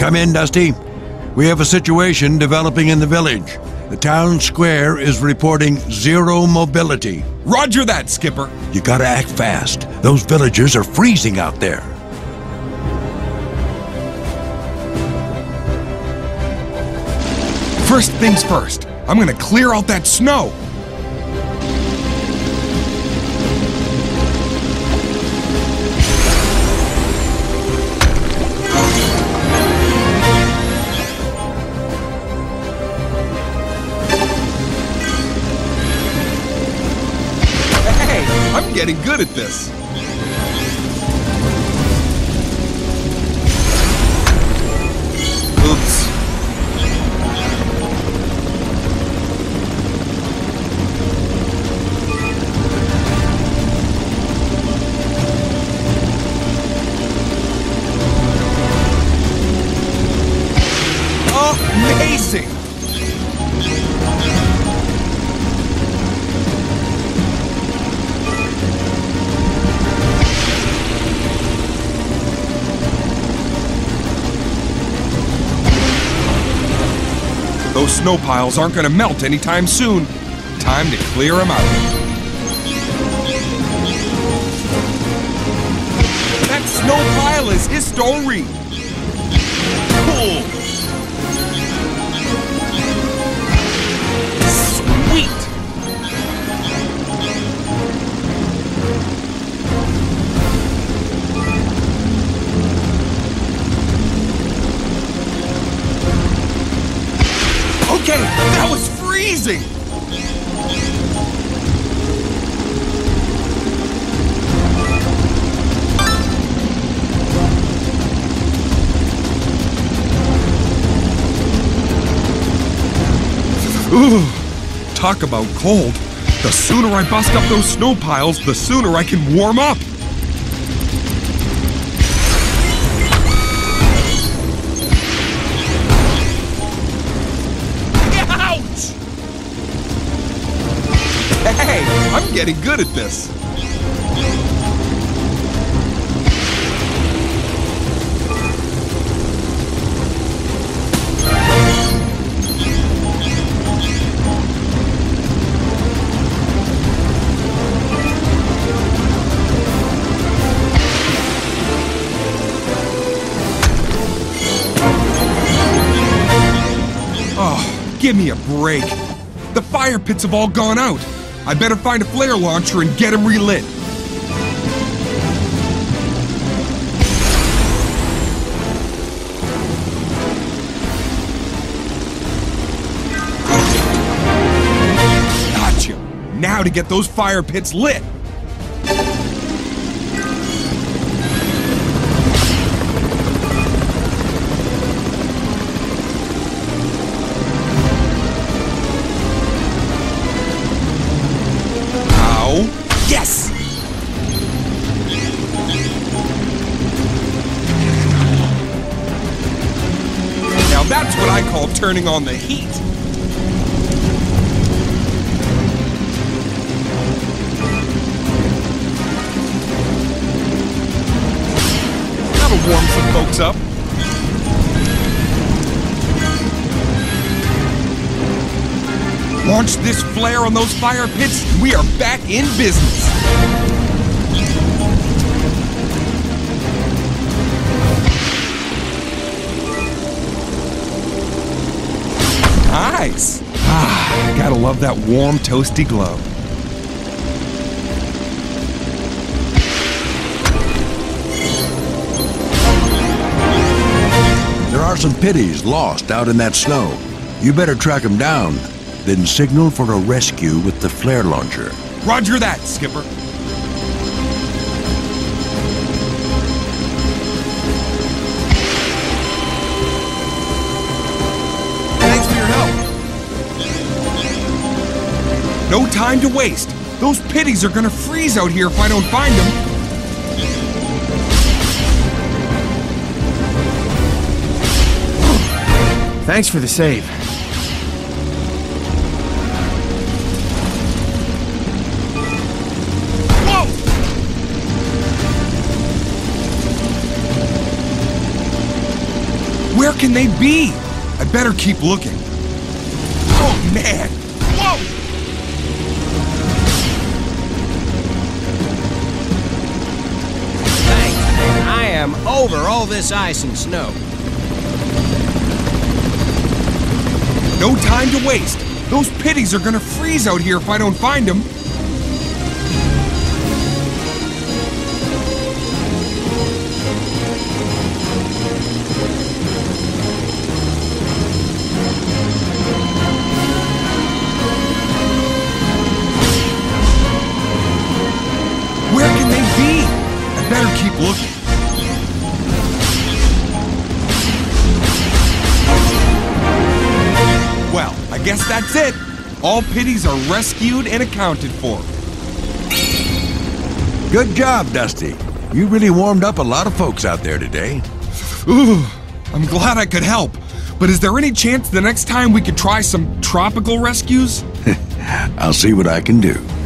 Come in, Dusty. We have a situation developing in the village. The town square is reporting zero mobility. Roger that, Skipper. You gotta act fast. Those villagers are freezing out there. First things first, I'm gonna clear out that snow. I'm getting good at this. Oops. Amazing! Those snow piles aren't gonna melt anytime soon. Time to clear them out. That snow pile is history. Cool. Sweet. Okay, that was freezing! Ooh, talk about cold. The sooner I bust up those snow piles, the sooner I can warm up. Hey, I'm getting good at this. Oh, give me a break. The fire pits have all gone out. I better find a flare launcher and get him relit. Gotcha. Now to get those fire pits lit. Yes! Now that's what I call turning on the heat. That'll warm some folks up. Launch this flare on those fire pits, and we are back in business. Nice. Ah, gotta love that warm, toasty glow. There are some pitties lost out in that snow. You better track them down. Then signal for a rescue with the flare launcher. Roger that, Skipper. Thanks for your help. No time to waste. Those pitties are gonna freeze out here if I don't find them. Thanks for the save. Where can they be? I better keep looking. Oh, man! Whoa! Thanks. I am over all this ice and snow. No time to waste. Those pitties are gonna freeze out here if I don't find them. Where can they be? I better keep looking. Well, I guess that's it. All pitties are rescued and accounted for. Good job, Dusty. You really warmed up a lot of folks out there today. Ooh, I'm glad I could help. But is there any chance the next time we could try some tropical rescues? I'll see what I can do.